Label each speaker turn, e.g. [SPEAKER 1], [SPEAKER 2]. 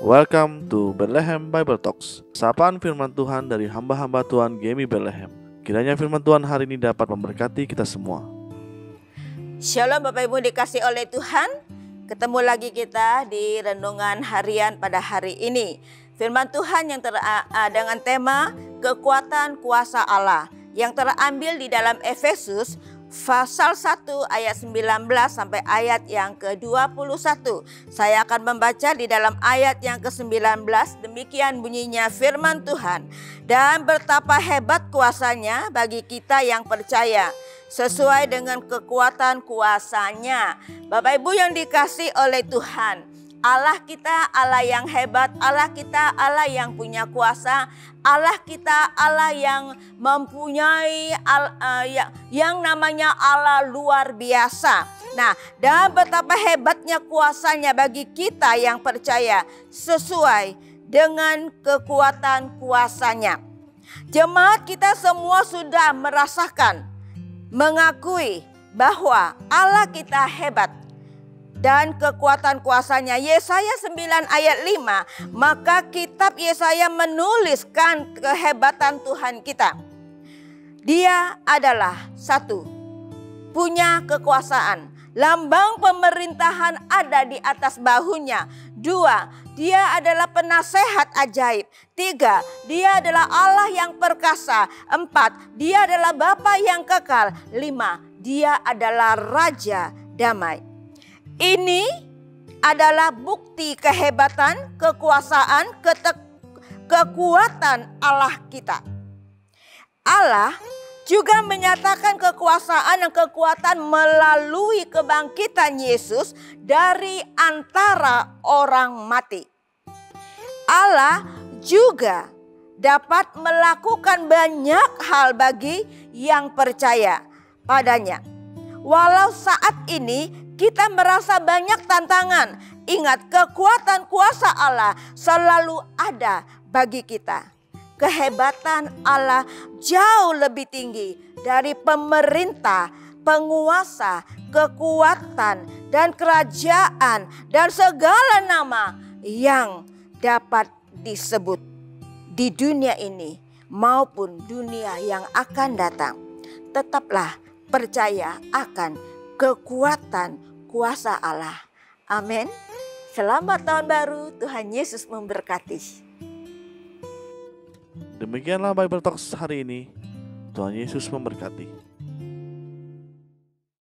[SPEAKER 1] Welcome to Bethlehem Bible Talks. Sapaan firman Tuhan dari hamba-hamba Tuhan Gemi Bethlehem. Kiranya firman Tuhan hari ini dapat memberkati kita semua.
[SPEAKER 2] Shalom Bapak Ibu dikasih oleh Tuhan. Ketemu lagi kita di renungan harian pada hari ini. Firman Tuhan yang dengan tema kekuatan kuasa Allah yang terambil di dalam Efesus pasal 1 ayat 19 sampai ayat yang ke-21. Saya akan membaca di dalam ayat yang ke-19. Demikian bunyinya firman Tuhan. Dan betapa hebat kuasanya bagi kita yang percaya, sesuai dengan kekuatan kuasanya. Bapak Ibu yang dikasih oleh Tuhan, Allah kita Allah yang hebat, Allah kita Allah yang punya kuasa, Allah kita Allah yang mempunyai yang namanya Allah luar biasa. Nah, dan betapa hebatnya kuasanya bagi kita yang percaya, sesuai dengan kekuatan kuasanya. Jemaat kita semua sudah merasakan, mengakui bahwa Allah kita hebat dan kekuatan kuasanya. Yesaya 9 ayat 5, maka kitab Yesaya menuliskan kehebatan Tuhan kita. Dia adalah satu, punya kekuasaan. Lambang pemerintahan ada di atas bahunya. 2, dia adalah penasehat ajaib. 3, dia adalah Allah yang perkasa. 4, dia adalah Bapa yang kekal. 5, dia adalah Raja damai. Ini adalah bukti kehebatan, kekuasaan, kekuatan Allah kita. Allah juga menyatakan kekuasaan dan kekuatan melalui kebangkitan Yesus dari antara orang mati. Allah juga dapat melakukan banyak hal bagi yang percaya padanya. Walau saat ini kita merasa banyak tantangan, ingat kekuatan kuasa Allah selalu ada bagi kita. Kehebatan Allah jauh lebih tinggi dari pemerintah, penguasa, kekuatan, dan kerajaan, dan segala nama yang dapat disebut di dunia ini maupun dunia yang akan datang. Tetaplah percaya akan kekuatan kuasa Allah. Amin. Selamat tahun baru, Tuhan Yesus memberkati.
[SPEAKER 1] Demikianlah Bible Talks hari ini. Tuhan Yesus memberkati.